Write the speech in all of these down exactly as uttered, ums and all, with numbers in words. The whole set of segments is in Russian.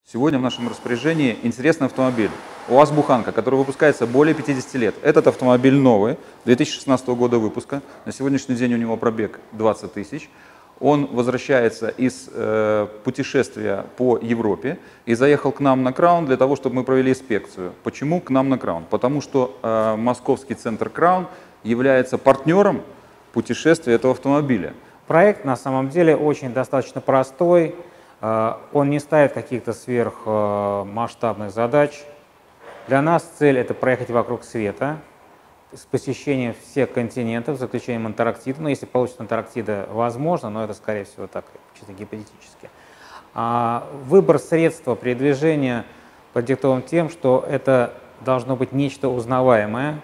Сегодня в нашем распоряжении интересный автомобиль. УАЗ «Буханка», который выпускается более пятидесяти лет. Этот автомобиль новый, две тысячи шестнадцатого года выпуска. На сегодняшний день у него пробег двадцать тысяч. Он возвращается из э, путешествия по Европе и заехал к нам на Краун для того, чтобы мы провели инспекцию. Почему к нам на Краун? Потому что э, московский центр Краун является партнером путешествия этого автомобиля. Проект на самом деле очень достаточно простой. Он не ставит каких-то сверхмасштабных задач. Для нас цель — это проехать вокруг света с посещением всех континентов, за исключением Антарктиды. Ну, если получится Антарктида, возможно, но это, скорее всего, так, чисто гипотетически. А выбор средства передвижения продиктован тем, что это должно быть нечто узнаваемое,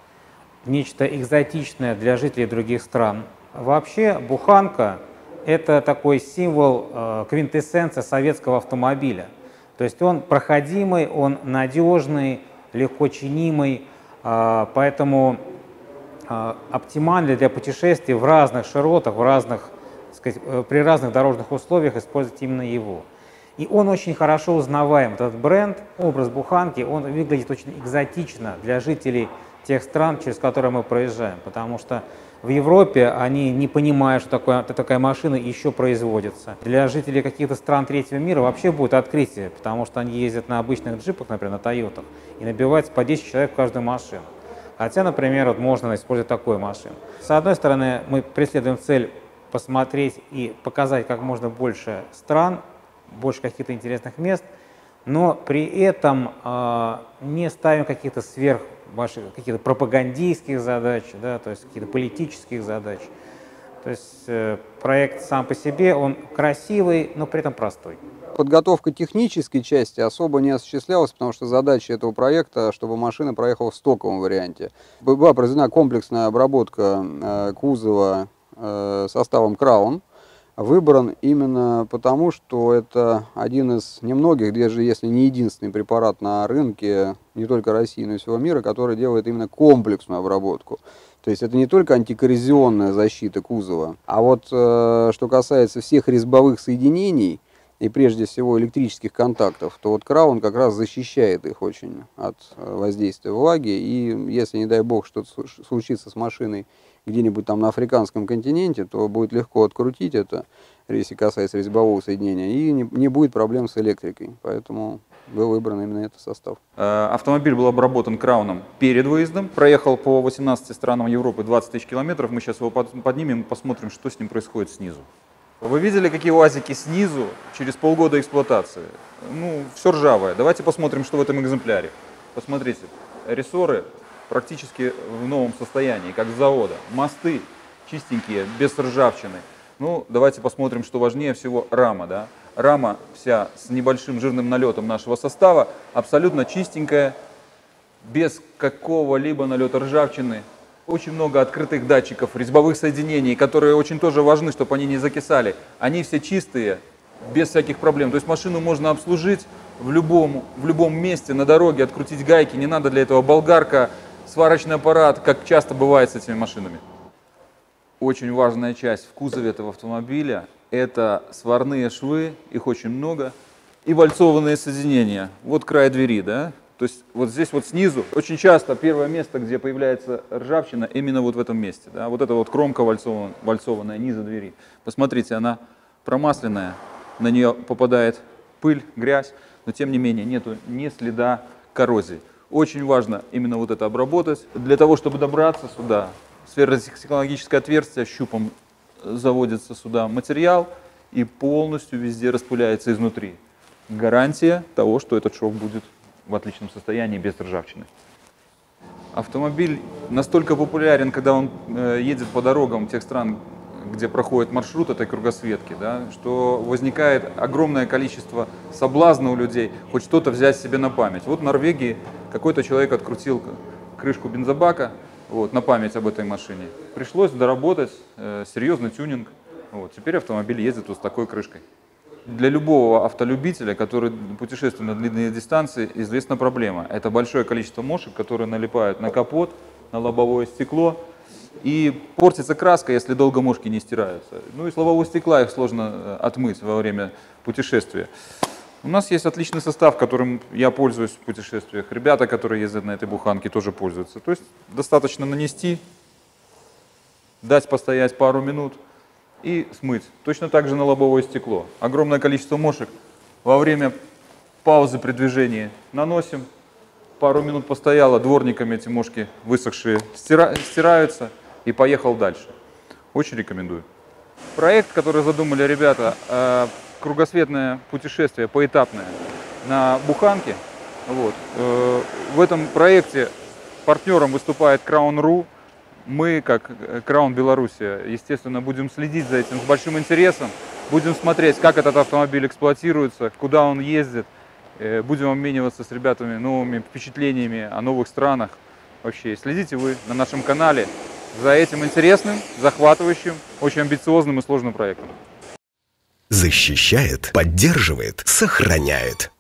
нечто экзотичное для жителей других стран. Вообще, «Буханка» — это такой символ, э, квинтэссенция советского автомобиля. То есть он проходимый, он надежный, легко чинимый, э, поэтому э, оптимальный для путешествий в разных широтах, в разных, так сказать, э, при разных дорожных условиях использовать именно его. И он очень хорошо узнаваем, этот бренд, образ «Буханки», он выглядит очень экзотично для жителей тех стран, через которые мы проезжаем, потому что в Европе они не понимают, что такое, такая машина еще производится. Для жителей каких-то стран третьего мира вообще будет открытие, потому что они ездят на обычных джипах, например, на Тойотах, и набивается по десять человек в каждую машину. Хотя, например, вот можно использовать такую машину. С одной стороны, мы преследуем цель посмотреть и показать как можно больше стран, больше каких-то интересных мест, но при этом э, не ставим каких-то сверх каких-то пропагандистских задач, да, то есть каких-то политических задач. То есть э, проект сам по себе, он красивый, но при этом простой. Подготовка технической части особо не осуществлялась, потому что задача этого проекта, чтобы машина проехала в стоковом варианте. Была произведена комплексная обработка э, кузова э, составом Краун. Выбран именно потому, что это один из немногих, даже если не единственный препарат на рынке не только России, но и всего мира, который делает именно комплексную обработку. То есть это не только антикоррозионная защита кузова, а вот э, что касается всех резьбовых соединений и прежде всего электрических контактов, то вот Краун как раз защищает их очень от воздействия влаги. И если, не дай бог, что-то случится с машиной где-нибудь там на африканском континенте, то будет легко открутить это, если касается резьбового соединения, и не, не будет проблем с электрикой. Поэтому был выбран именно этот состав. Автомобиль был обработан Крауном перед выездом, проехал по восемнадцати странам Европы двадцать тысяч километров. Мы сейчас его поднимем и посмотрим, что с ним происходит снизу. Вы видели, какие УАЗики снизу через полгода эксплуатации? Ну, все ржавое. Давайте посмотрим, что в этом экземпляре. Посмотрите, рессоры практически в новом состоянии, как с завода. Мосты чистенькие, без ржавчины. Ну, давайте посмотрим, что важнее всего, рама. Да? Рама вся с небольшим жирным налетом нашего состава, абсолютно чистенькая, без какого-либо налета ржавчины. Очень много открытых датчиков, резьбовых соединений, которые очень тоже важны, чтобы они не закисали. Они все чистые, без всяких проблем. То есть машину можно обслужить в любом, в любом месте, на дороге, открутить гайки. Не надо для этого болгарка, сварочный аппарат, как часто бывает с этими машинами. Очень важная часть в кузове этого автомобиля – это сварные швы, их очень много, и вальцованные соединения. Вот край двери, да? То есть вот здесь вот снизу очень часто первое место, где появляется ржавчина, именно вот в этом месте. Да? Вот эта вот кромка вальцованная, вальцованная низа двери. Посмотрите, она промасленная, на нее попадает пыль, грязь, но тем не менее нету ни следа коррозии. Очень важно именно вот это обработать. Для того, чтобы добраться сюда, сферотехнологическое отверстие щупом заводится сюда материал и полностью везде распыляется изнутри. Гарантия того, что этот шов будет в отличном состоянии, без ржавчины. Автомобиль настолько популярен, когда он э, едет по дорогам тех стран, где проходит маршрут этой кругосветки, да, что возникает огромное количество соблазна у людей хоть что-то взять себе на память. Вот в Норвегии какой-то человек открутил крышку бензобака вот, на память об этой машине. Пришлось доработать э, серьезный тюнинг. Вот, теперь автомобиль ездит вот с такой крышкой. Для любого автолюбителя, который путешествует на длинные дистанции, известна проблема. Это большое количество мошек, которые налипают на капот, на лобовое стекло. И портится краска, если долго мошки не стираются. Ну и с лобового стекла их сложно отмыть во время путешествия. У нас есть отличный состав, которым я пользуюсь в путешествиях. Ребята, которые ездят на этой буханке, тоже пользуются. То есть достаточно нанести, дать постоять пару минут и смыть. Точно так же на лобовое стекло. Огромное количество мошек во время паузы при движении наносим. Пару минут постояло, дворниками эти мошки высохшие стира, стираются и поехал дальше. Очень рекомендую. Проект, который задумали ребята, э, кругосветное путешествие поэтапное на буханке. Вот. Э, в этом проекте партнером выступает Crown.ru. Мы, как Crown Белоруссия, естественно, будем следить за этим с большим интересом. Будем смотреть, как этот автомобиль эксплуатируется, куда он ездит. Э, будем обмениваться с ребятами новыми впечатлениями о новых странах. Вообще, следите вы на нашем канале за этим интересным, захватывающим, очень амбициозным и сложным проектом. Защищает, поддерживает, сохраняет.